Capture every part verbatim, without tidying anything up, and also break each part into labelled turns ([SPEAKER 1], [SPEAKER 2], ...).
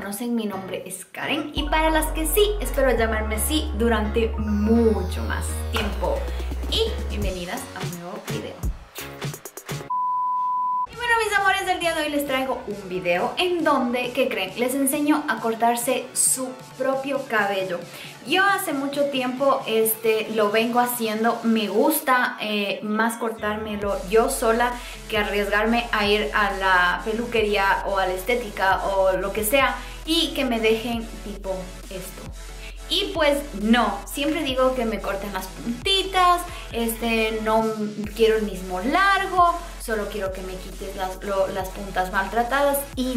[SPEAKER 1] conocen, mi nombre es Karen, y para las que sí, espero llamarme así durante mucho más tiempo. Y bienvenidas a un nuevo video. Y bueno, mis amores, el día de hoy les traigo un video en donde, ¿qué creen? Les enseño a cortarse su propio cabello. Yo hace mucho tiempo este, lo vengo haciendo, me gusta eh, más cortármelo yo sola que arriesgarme a ir a la peluquería o a la estética o lo que sea y que me dejen tipo esto. Y pues no, siempre digo que me corten las puntitas, este, no quiero el mismo largo, solo quiero que me quites las, lo, las puntas maltratadas y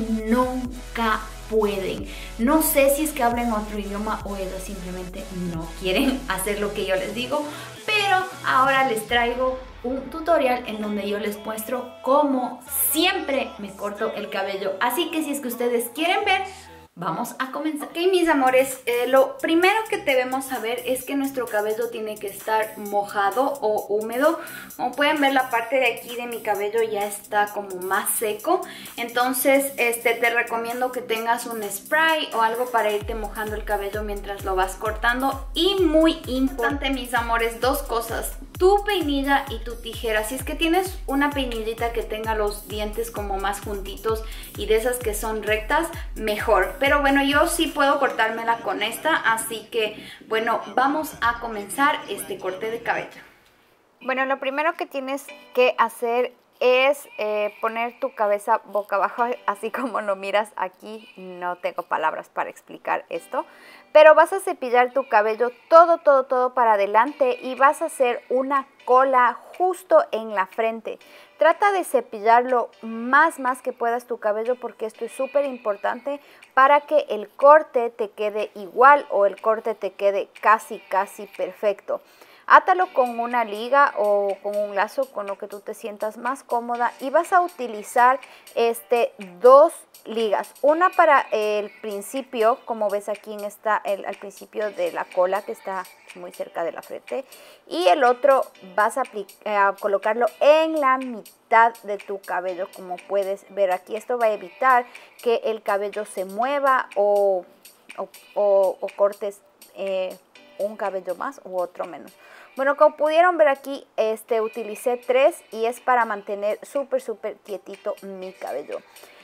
[SPEAKER 1] nunca pueden. No sé si es que hablan otro idioma o ellos simplemente no quieren hacer lo que yo les digo, pero ahora les traigo un tutorial en donde yo les muestro cómo siempre me corto el cabello. Así que si es que ustedes quieren ver, vamos a comenzar. Ok, mis amores, eh, lo primero que debemos saber es que nuestro cabello tiene que estar mojado o húmedo. Como pueden ver, la parte de aquí de mi cabello ya está como más seco. Entonces, este, te recomiendo que tengas un spray o algo para irte mojando el cabello mientras lo vas cortando. Y muy importante, mis amores, dos cosas. Tu peinilla y tu tijera. Si es que tienes una peinillita que tenga los dientes como más juntitos y de esas que son rectas, mejor. Pero bueno, yo sí puedo cortármela con esta, así que bueno, vamos a comenzar este corte de cabello.
[SPEAKER 2] Bueno, lo primero que tienes que hacer es eh, poner tu cabeza boca abajo, así como lo miras aquí. No tengo palabras para explicar esto, pero vas a cepillar tu cabello todo, todo, todo para adelante y vas a hacer una cola justo en la frente. Trata de cepillarlo más, más que puedas tu cabello, porque esto es súper importante para que el corte te quede igual o el corte te quede casi, casi perfecto. Átalo con una liga o con un lazo, con lo que tú te sientas más cómoda, y vas a utilizar este, dos ligas. Una para el principio, como ves aquí en esta, el, al principio de la cola, que está muy cerca de la frente, y el otro vas a, a colocarlo en la mitad de tu cabello, como puedes ver aquí. Esto va a evitar que el cabello se mueva o, o, o, o cortes eh, un cabello más u otro menos. Bueno, como pudieron ver aquí, este, utilicé tres y es para mantener súper, súper quietito mi cabello.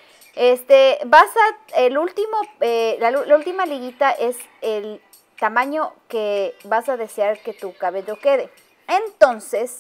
[SPEAKER 2] Este, vas a, el último, eh, la, la última liguita es el tamaño que vas a desear que tu cabello quede. Entonces,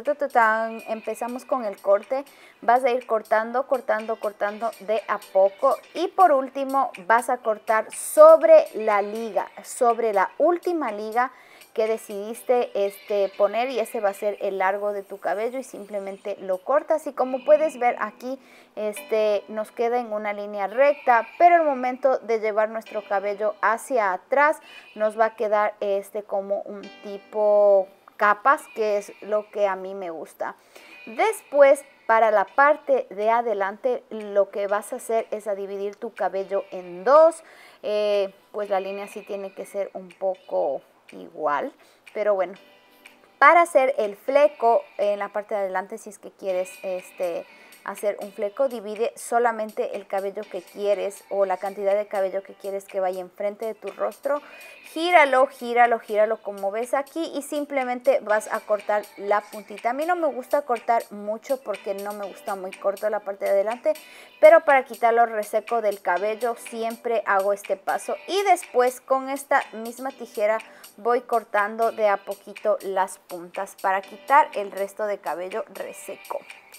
[SPEAKER 2] empezamos con el corte. Vas a ir cortando, cortando, cortando de a poco. Y por último, vas a cortar sobre la liga, sobre la última liga que decidiste este, poner, y ese va a ser el largo de tu cabello, y simplemente lo cortas. Y como puedes ver aquí, este, nos queda en una línea recta, pero al momento de llevar nuestro cabello hacia atrás nos va a quedar este, como un tipo capas, que es lo que a mí me gusta. Después, para la parte de adelante, lo que vas a hacer es a dividir tu cabello en dos. Eh, pues la línea sí tiene que ser un poco igual, pero bueno, para hacer el fleco en la parte de adelante, si es que quieres este, hacer un fleco, divide solamente el cabello que quieres o la cantidad de cabello que quieres que vaya enfrente de tu rostro. Gíralo, gíralo, gíralo como ves aquí, y simplemente vas a cortar la puntita. A mí no me gusta cortar mucho porque no me gusta muy corto la parte de adelante, pero para quitar lo reseco del cabello siempre hago este paso, y después con esta misma tijera voy cortando de a poquito las puntas para quitar el resto de cabello reseco.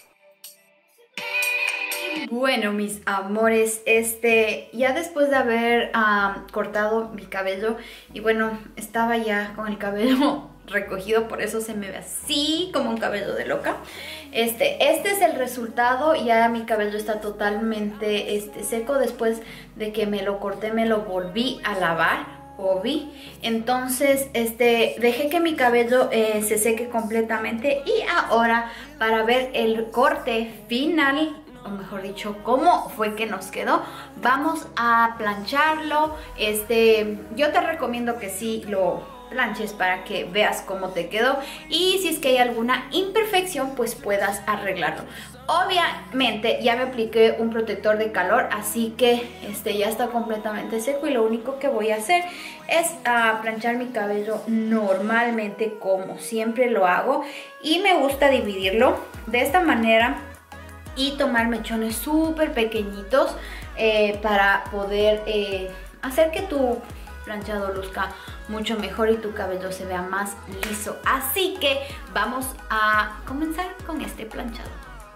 [SPEAKER 1] Bueno, mis amores, este, ya después de haber um, cortado mi cabello, y bueno, estaba ya con el cabello recogido, por eso se me ve así como un cabello de loca. Este, este es el resultado. Ya mi cabello está totalmente este, seco. Después de que me lo corté, me lo volví a lavar. Obi. Entonces este, dejé que mi cabello eh, se seque completamente, y ahora para ver el corte final, o mejor dicho, cómo fue que nos quedó, vamos a plancharlo. Este, yo te recomiendo que sí lo planches para que veas cómo te quedó, y si es que hay alguna imperfección pues puedas arreglarlo. Obviamente ya me apliqué un protector de calor, así que este ya está completamente seco y lo único que voy a hacer es uh, planchar mi cabello normalmente como siempre lo hago, y me gusta dividirlo de esta manera y tomar mechones súper pequeñitos eh, para poder eh, hacer que tu planchado luzca mucho mejor y tu cabello se vea más liso. Así que vamos a comenzar con este planchado.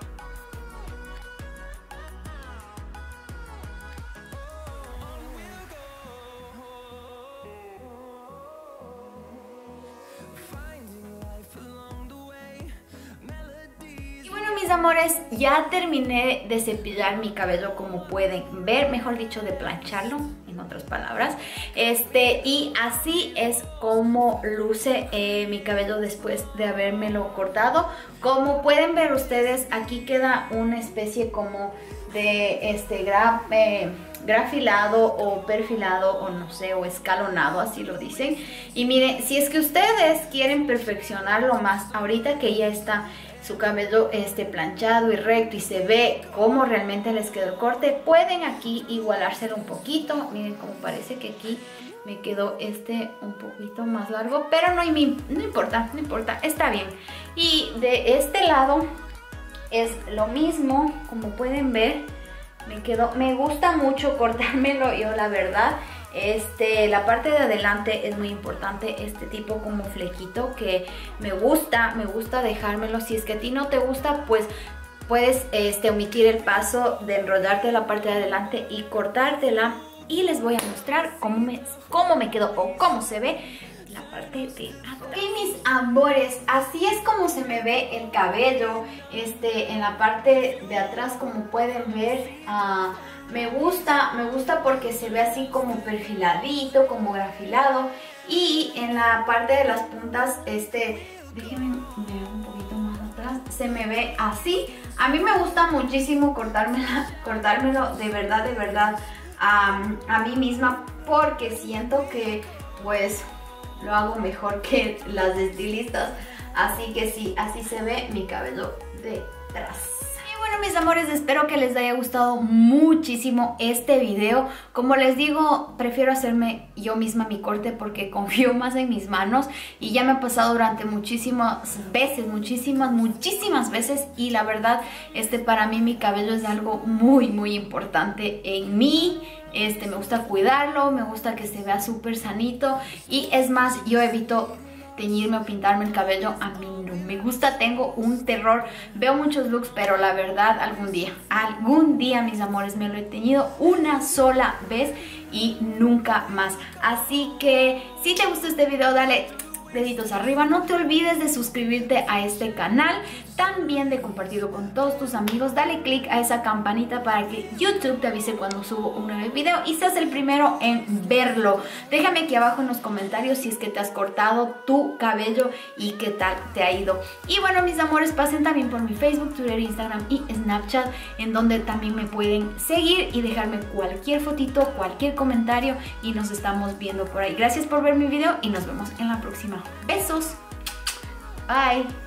[SPEAKER 1] Mis amores, ya terminé de cepillar mi cabello, como pueden ver, mejor dicho, de plancharlo, en otras palabras, este y así es como luce eh, mi cabello después de habérmelo cortado. Como pueden ver ustedes, aquí queda una especie como de este gra, eh, grafilado o perfilado, o no sé, o escalonado, así lo dicen. Y miren, si es que ustedes quieren perfeccionarlo más, ahorita que ya está su cabello este, planchado y recto y se ve cómo realmente les quedó el corte, pueden aquí igualárselo un poquito. Miren cómo parece que aquí me quedó este un poquito más largo, pero no, no importa, no importa, está bien. Y de este lado es lo mismo, como pueden ver, me quedó, me gusta mucho cortármelo yo, la verdad. Este, la parte de adelante es muy importante, este tipo como flequito que me gusta, me gusta dejármelo. Si es que a ti no te gusta, pues puedes este, omitir el paso de enrollarte la parte de adelante y cortártela. Y les voy a mostrar cómo me, cómo me quedó o cómo se ve la parte de atrás. Ok, mis amores, así es como se me ve el cabello este, en la parte de atrás, como pueden ver. Uh, Me gusta, me gusta porque se ve así como perfiladito, como grafilado. Y en la parte de las puntas, este, déjenme ver un poquito más atrás, se me ve así. A mí me gusta muchísimo cortármela, cortármelo de verdad, de verdad um, a mí misma, porque siento que pues lo hago mejor que las estilistas. Así que sí, así se ve mi cabello detrás. Bueno, mis amores, espero que les haya gustado muchísimo este video. Como les digo, prefiero hacerme yo misma mi corte porque confío más en mis manos, y ya me ha pasado durante muchísimas veces, muchísimas, muchísimas veces, y la verdad, este, para mí mi cabello es algo muy, muy importante en mí. Este, me gusta cuidarlo, me gusta que se vea súper sanito, y es más, yo evito teñirme o pintarme el cabello. A mí no me gusta, tengo un terror. Veo muchos looks, pero la verdad, algún día, algún día, mis amores, me lo he teñido una sola vez y nunca más. Así que si te gustó este video, dale deditos arriba, no te olvides de suscribirte a este canal, también de compartirlo con todos tus amigos, dale click a esa campanita para que YouTube te avise cuando subo un nuevo video y seas el primero en verlo. Déjame aquí abajo en los comentarios si es que te has cortado tu cabello y qué tal te ha ido. Y bueno, mis amores, pasen también por mi Facebook, Twitter, Instagram y Snapchat, en donde también me pueden seguir y dejarme cualquier fotito, cualquier comentario, y nos estamos viendo por ahí. Gracias por ver mi video y nos vemos en la próxima. Besos. Bye.